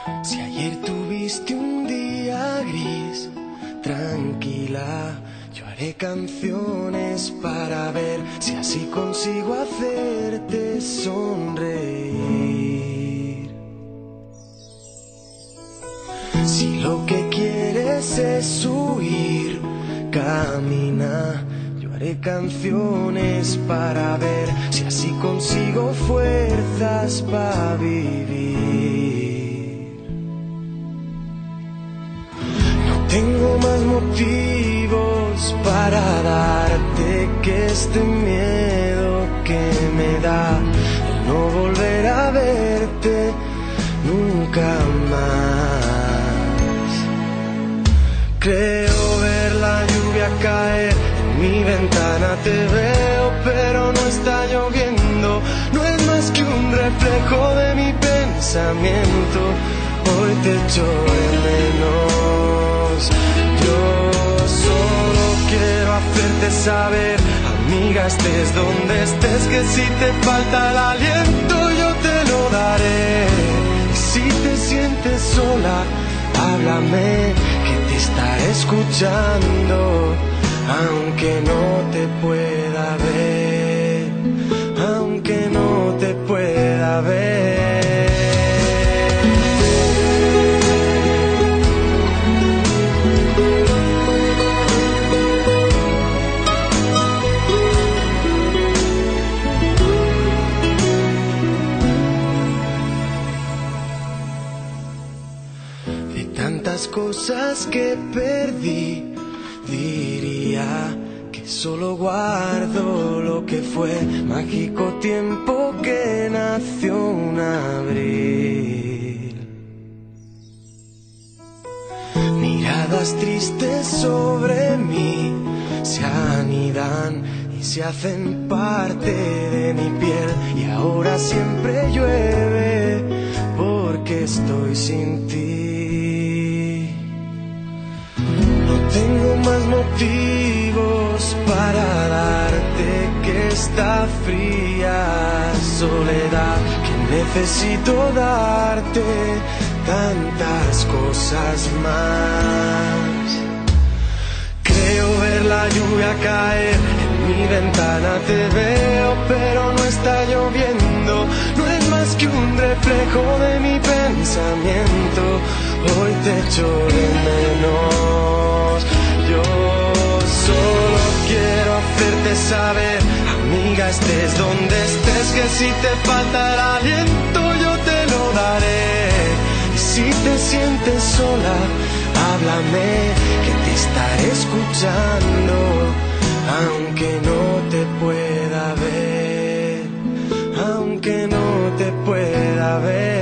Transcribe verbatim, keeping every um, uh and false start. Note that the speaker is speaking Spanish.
Si ayer tuviste un día gris, tranquila, yo haré canciones para ver si así consigo hacerte sonreír. Si lo que quieres es huir, camina, yo haré canciones para ver si así consigo fuerzas para vivir. Tengo más motivos para darte que este miedo que me da el no volver a verte nunca más. Creo ver la lluvia caer en mi ventana, te veo pero no está lloviendo, no es más que un reflejo de mi pensamiento. Hoy te echo de menos. Yo solo quiero hacerte saber, amiga, estés donde estés, que si te falta el aliento yo te lo daré. Y si te sientes sola, háblame, que te estaré escuchando, aunque no te pueda ver, aunque no te pueda ver. Tantas cosas que perdí, diría que solo guardo lo que fue mágico tiempo que nació un abril. Miradas tristes sobre mí se anidan y se hacen parte de mi piel, y ahora siempre llueve porque estoy sin ti. Tengo más motivos para darte que esta fría soledad, que necesito darte tantas cosas más. Creo ver la lluvia caer en mi ventana, te veo pero no está lloviendo, no es más que un reflejo de mi pensamiento. Hoy te echo de menos. Yo solo quiero hacerte saber, amiga, estés donde estés, que si te falta el aliento yo te lo daré. Y si te sientes sola, háblame, que te estaré escuchando, aunque no te pueda ver, aunque no te pueda ver.